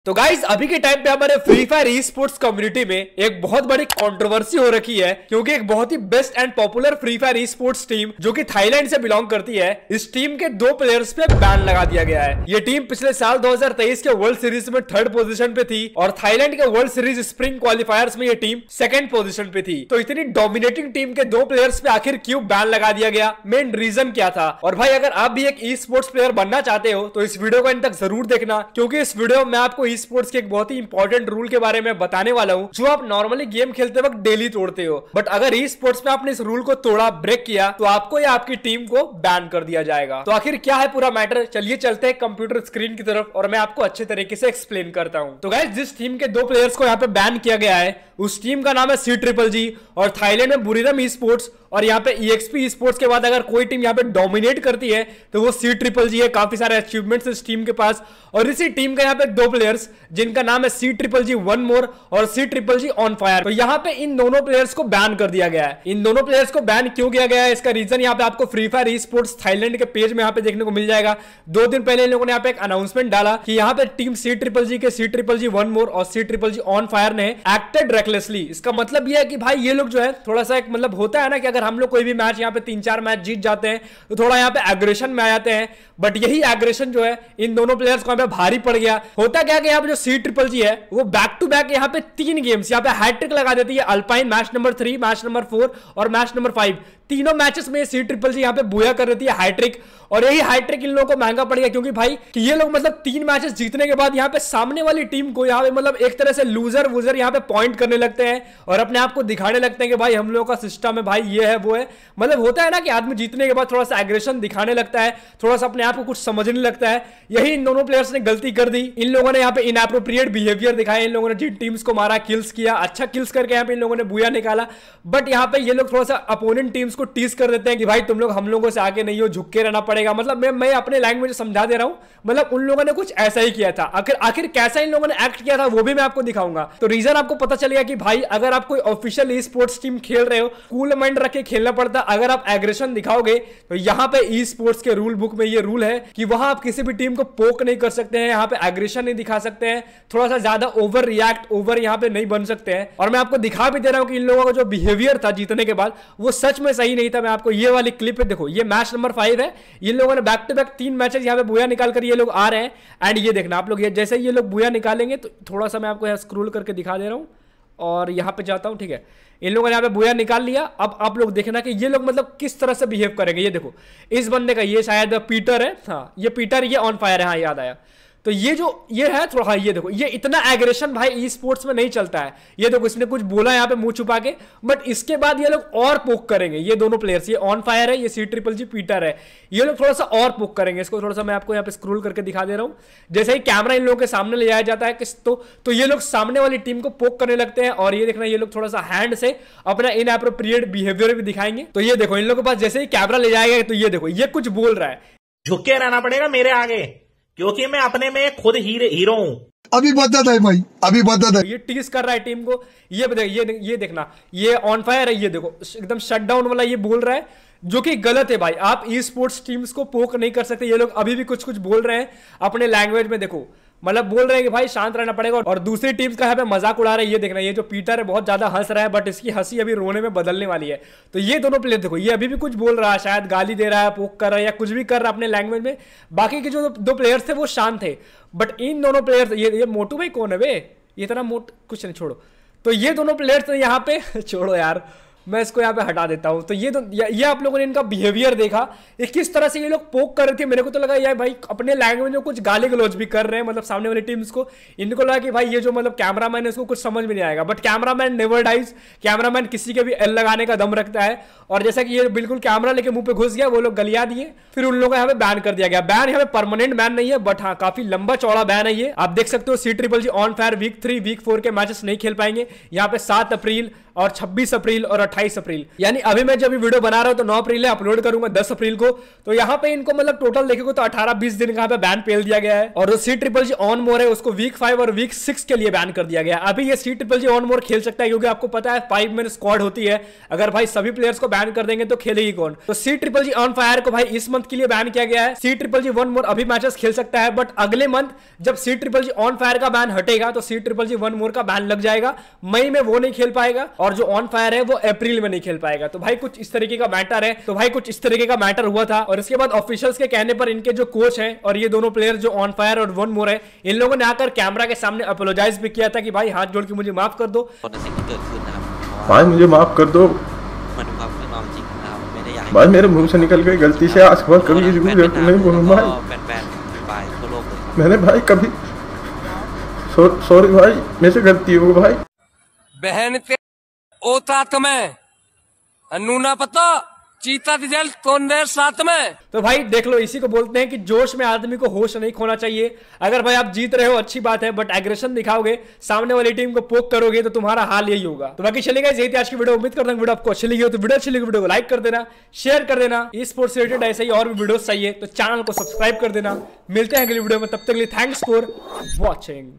तो गाइज अभी के टाइम पे हमारे Free Fire esports community में एक बहुत बड़ी कंट्रोवर्सी हो रखी है, क्योंकि एक बहुत ही best and popular Free Fire esports team जो कि थाईलैंड से बिलोंग करती है, इस टीम के 2 प्लेयर्स पे बैन लगा दिया गया है। ये टीम पिछले साल 2023 के वर्ल्ड सीरीज में 3rd पोजीशन पे थी और थाईलैंड के वर्ल्ड सीरीज स्प्रिंग क्वालिफायर्स में ये टीम 2nd पोजीशन पे थी। तो इतनी डोमिनेटिंग टीम के 2 प्लेयर्स पे आखिर क्यों बैन लगा दिया गया, मेन रीजन क्या था? और भाई अगर आप भी एक ई स्पोर्ट्स प्लेयर बनना चाहते हो तो इस वीडियो को अंत तक जरूर देखना, क्योंकि इस वीडियो में आपको ई स्पोर्ट्स के एक बहुत ही इंपॉर्टेंट रूल के बारे में बताने वाला हूं, जो आप नॉर्मली गेम खेलते वक्त डेली तोड़ते हो। बट अगर ई स्पोर्ट्स में आपने इस रूल को तोड़ा, ब्रेक किया, तो आपको या आपकी टीम को बैन कर दिया जाएगा। तो आखिर क्या है पूरा मैटर, चलिए चलते हैं कंप्यूटर स्क्रीन की तरफ और मैं आपको अच्छे तरीके से एक्सप्लेन करता हूं। तो गाइस जिस टीम के 2 प्लेयर्स को यहाँ पे बैन किया गया है उस टीम का नाम है C-Triple-G और थाईलैंड में बुरीरम ई स्पोर्ट्स, और यहाँ पे EXP ई स्पोर्ट्स के बाद अगर कोई टीम यहाँ पे डोमिनेट करती है तो वो C-Triple-G है। काफी सारे अचीवमेंट्स इस टीम के पास, और इसी टीम का यहाँ पे 2 प्लेयर्स जिनका नाम है C-Triple-G वन मोर और C-Triple-G ऑन फायर। तो यहाँ पे इन दोनों प्लेयर्स को बैन कर दिया गया है। इन दोनों प्लेयर्स को बैन क्यों किया गया है, इसका रीजन यहाँ पे आपको Free Fire esports Thailand के पेज में यहाँ पे देखने को मिल जाएगा। 2 दिन पहले इन लोगों ने यहाँ पे एक अनाउंसमेंट डाला कि यहाँ पे टीम C-Triple-G के C-Triple-G वन मोर और C-Triple-G ऑन फायर ने एक्टेड रेकलेसली। इसका मतलब यह है कि भाई ये लोग जो है थोड़ा सा एक मतलब होता है ना कि अगर हम लोग कोई भी मैच यहाँ पे 3-4 मैच जीत जाते हैं तो थोड़ा यहाँ पे एग्रेशन में आ जाते हैं, बट यही एग्रेशन जो है इन दोनों प्लेयर्स को यहाँ पे भारी पड़ गया। होता क्या कि यहाँ पे जो C-Triple-G है वो बैक टू बैक यहाँ पे 3 गेम्स यहाँ पे हैट्रिक लगा देती है। Alpine match number 3, match number 4 और मैच नंबर 5, तीनों मैचेस में C-Triple-G यहाँ पे बुया कर देती है हैट्रिक। और यही हैट्रिक इन लोगों को महंगा पड़ गया, क्योंकि भाई कि ये लोग मतलब 3 मैचेस जीतने के बाद यहाँ पे सामने वाली टीम को यहाँ पे मतलब एक तरह से लूजर वूजर यहाँ पे पॉइंट करने लगते हैं और अपने आप को दिखाने लगते हैं कि भाई हम लोगों का सिस्टम है, भाई ये है वो है। मतलब होता है ना कि आदमी जीतने के बाद थोड़ा सा एग्रेशन दिखाने लगता है, थोड़ा सा अपने आप को कुछ समझने लगता है। यही इन दोनों प्लेयर्स ने गलती कर दी। इन लोगों ने यहाँ पे इनएप्रोप्रिएट बिहेवियर दिखाया, इन लोगों ने जिन टीम्स को मारा, किल्स किया, अच्छा किल्स करके यहाँ पे इन लोगों ने बुया निकाला। बट यहाँ पे ये लोग थोड़ा सा अपोनेंट टीम्स को टीज कर देते हैं कि भाई तुम लोग हम लोगों से आगे नहीं हो, झुक के रहना पड़ेगा। मतलब मैं अपने लैंग्वेज समझा दे रहा हूं, मतलब उन लोगों ने कुछ ऐसा ही किया था। आखिर कैसा इन लोगों ने एक्ट किया था वो भी मैं आपको दिखाऊंगा। तो रीजन आपको पता चलेगा कि भाई अगर आप कोई ऑफिशियल ई स्पोर्ट्स टीम खेल रहे हो, कूल माइंड रख के खेलना पड़ता। अगर आप एग्रेशन दिखाओगे तो यहाँ पे ई स्पोर्ट्स के रूल बुक में ये रूल है कि वहां आप किसी भी टीम को पोक नहीं कर सकते हैं, यहाँ पे एग्रेशन नहीं दिखा सकते हैं, थोड़ा सा ज्यादा ओवर रिएक्ट ओवर यहाँ पे नहीं बन सकते हैं। और मैं आपको दिखा भी दे रहा हूं कि इन लोगों का जो बिहेवियर था जीतने के बाद वो सच में सही नहीं था। मैं आपको ये वाली क्लिप है, देखो ये मैच नंबर 5 है। इन लोगों ने बैक टू बैक 3 मैचेस यहाँ पे बुया निकाल कर ये लोग आ रहे हैं। एंड ये देखना आप लोग, ये जैसे ये लोग बुया निकालेंगे तो थोड़ा सा मैं आपको यहाँ स्क्रॉल करके दिखा दे रहा हूँ और यहाँ पे जाता हूँ, ठीक है। इन लोगों ने यहाँ पे बुया निकाल लिया। अब आप लोग देखना कि ये लोग मतलब किस तरह से बिहेव करेंगे। ये देखो इस बंदे का, ये शायद पीटर है, हाँ ये पीटर, ये ऑन फायर है, हाँ याद आया। तो ये जो ये है थोड़ा, हाँ ये देखो, ये इतना एग्रेशन भाई ई स्पोर्ट्स में नहीं चलता है। ये देखो इसने कुछ बोला यहाँ पे मुंह छुपा के, बट इसके बाद ये लोग और पोक करेंगे। ये दोनों प्लेयर्स, ये ऑन फायर है, ये C-Triple-G पीटर है, ये लोग थोड़ा सा और पोक करेंगे। इसको थोड़ा सा मैं आपको यहाँ पे स्क्रॉल करके दिखा दे रहा हूँ। जैसे ही कैमरा इन लोगों के सामने ले जाया जाता है तो ये लोग सामने वाली टीम को पोक करने लगते हैं। और ये देखना ये लोग थोड़ा सा हैंड से अपना इनएप्रोप्रिएट बिहेवियर भी दिखाएंगे। तो ये देखो इन लोगों के पास जैसे ही कैमरा ले जाएगा तो ये देखो ये कुछ बोल रहा है, झुक के रहना पड़ेगा मेरे आगे, क्योंकि मैं अपने में खुद हीरो हूं। अभी बता था भाई, अभी बता था। ये टीज कर रहा है टीम को। ये देखना, ये ऑन फायर है, ये देखो एकदम शट डाउन वाला ये बोल रहा है, जो कि गलत है भाई। आप ई स्पोर्ट्स टीम्स को पोक नहीं कर सकते। ये लोग अभी भी कुछ बोल रहे हैं अपने लैंग्वेज में, देखो मतलब बोल रहे हैं कि भाई शांत रहना पड़ेगा। और दूसरी टीम्स का यहाँ पे मजाक उड़ा रहे हैं। ये देखना, ये जो पीटर है बहुत ज्यादा हंस रहा है, बट इसकी हंसी अभी रोने में बदलने वाली है। तो ये दोनों प्लेयर देखो, ये अभी भी कुछ बोल रहा है, शायद गाली दे रहा है, पोक कर रहा है या कुछ भी कर रहा है अपने लैंग्वेज में। बाकी के जो 2 प्लेयर्स थे वो शांत थे, बट इन दोनों प्लेयर्स, ये मोटू भाई कौन है बे, ये इतना कुछ नहीं, छोड़ो। तो ये दोनों प्लेयर्स यहाँ पे छोड़ो यार, मैं इसको यहाँ पे हटा देता हूँ। तो ये आप लोगों ने इनका बिहेवियर देखा, ये किस तरह से ये लोग पोक कर रहे थे। मेरे को तो लगा यार भाई अपने लैंग्वेज में कुछ गाली गलौज भी कर रहे हैं, मतलब सामने वाली टीम्स को। इनको लगा कि भाई ये जो मतलब कैमरामैन है उसको कुछ समझ में नहीं आएगा, but cameraman never dies. Cameraman किसी के भी एल लगाने का दम रखता है। और जैसा कि ये बिल्कुल कैमरा लेके मुंह पे घुस गया, वो लोग गलिया दिए, फिर उन लोगों को यहाँ पे बैन कर दिया गया। बैन यहाँ पे परमानेंट बैन नहीं है, बट हाँ काफी लंबा चौड़ा बैन है ये। आप देख सकते हो C-Triple-G On fire week 3 week 4 के मैचेस नहीं खेल पाएंगे। यहाँ पे 7 अप्रैल और 26 अप्रैल और 28 28 अप्रैल, यानी अभी मैं जब वीडियो बना रहा हूँ तो 9 अप्रैल है, अपलोड करूंगा 10 अप्रैल को। तो यहाँ पे इनको मतलब टोटल देखेंगे तो 18-20 दिन का बैन पेल दिया गया है। और जो C-Triple-G ऑन मोर है उसको वीक 5 और वीक 6 के लिए बैन कर दिया गया। अभी ये C-Triple-G ऑन मोर खेल सकता है, क्योंकि आपको पता है 5 मैन स्क्वाड होती है। अगर भाई सभी प्लेयर्स को बैन कर देंगे तो खेलेगी कौन। तो C-Triple-G ऑन फायर को भाई इस मंथ के लिए बैन किया गया है। C-Triple-G वन मोर अभी मैचेस खेल सकता है, बट अगले मंथ जब C-Triple-G ऑन फायर का बैन हटेगा तो C-Triple-G वन मोर का बैन लग जाएगा। मई में वो नहीं खेल पाएगा, और जो ऑन फायर है वो अप्रैल में नहीं खेल पाएगा। तो भाई कुछ इस तरीके का मैटर है। तो भाई कुछ इस तरीके का मैटर हुआ था, और इसके बाद ऑफिशियल्स के कहने पर इनके जो कोच हैं और ये दोनों प्लेयर जो ऑन फायर और वन मोर है, इन लोगों ने आकर कैमरा के सामने अपोलोजाइज भी किया था कि भाई हाथ जोड़ के मुझे माफ कर दो, भाई मुझे माफ कर दो भाई, मेरे मुंह से निकल गई गलती से, आज के बाद कभी नहीं बोलूंगा भाई। मैंने भाई कभी सॉरी भाई, मेरे से गलती हो भाई। बहन के ओता तुम्हें अन्नूना पता चीता रिजल्ट कौन देर साथ में। तो भाई देख लो, इसी को बोलते हैं कि जोश में आदमी को होश नहीं खोना चाहिए। अगर भाई आप जीत रहे हो अच्छी बात है, बट एग्रेशन दिखाओगे, सामने वाली टीम को पोक करोगे तो तुम्हारा हाल यही होगा। तो बाकी चलेगा, यही थी आज की वीडियो। उम्मीद करता हूं वीडियो आपको अच्छी लगी हो। तो वीडियो अच्छी लगी वीडियो को लाइक कर देना, शेयर कर देना। ई स्पोर्ट्स से रिलेटेड ऐसे ही और भी वीडियो चाहिए तो चैनल को सब्सक्राइब कर देना। मिलते हैं अगली वीडियो में, तब तक के लिए थैंक्स फॉर वॉचिंग।